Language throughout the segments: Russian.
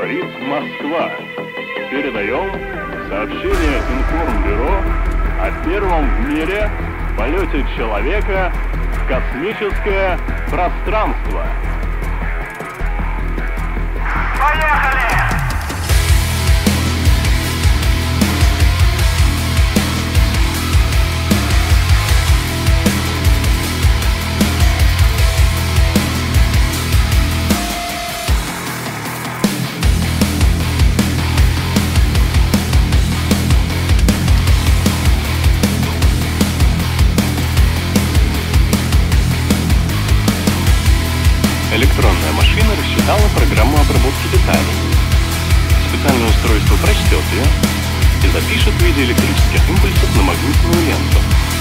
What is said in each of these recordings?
Говорит Москва. Передаем сообщение Информбюро о первом в мире полете человека в космическое пространство. Поехали! Электронная машина рассчитала программу обработки деталей. Специальное устройство прочтет ее и запишет в виде электрических импульсов на магнитную ленту.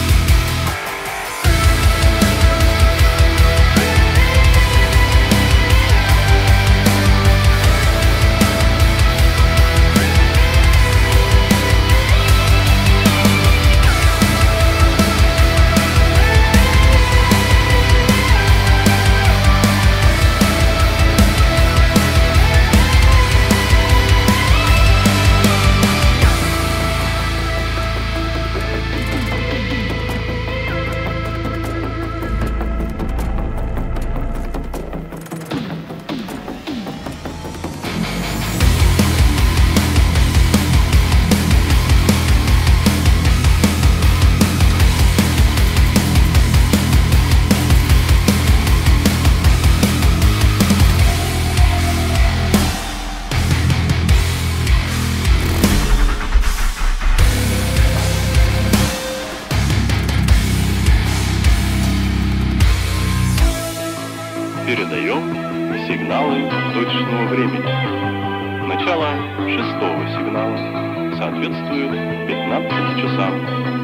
Передаем сигналы точного времени. Начало 6-го сигнала соответствует 15 часам.